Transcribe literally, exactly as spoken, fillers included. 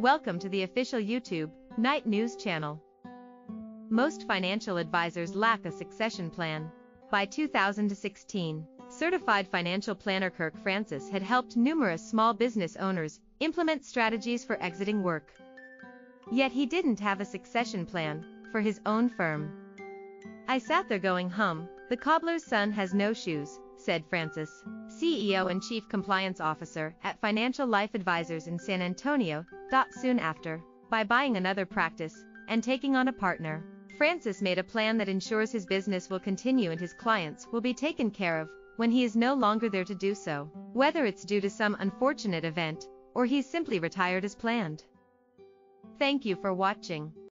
Welcome to the official YouTube, Night News channel. Most financial advisors lack a succession plan. By two thousand sixteen, certified financial planner Kirk Francis had helped numerous small business owners implement strategies for exiting work. Yet he didn't have a succession plan for his own firm. "I sat there going, hum, the cobbler's son has no shoes," said Francis, C E O and Chief Compliance Officer at Financial Life Advisors in San Antonio. Soon after, by buying another practice and taking on a partner, Francis made a plan that ensures his business will continue and his clients will be taken care of when he is no longer there to do so, whether it's due to some unfortunate event or he's simply retired as planned. Thank you for watching.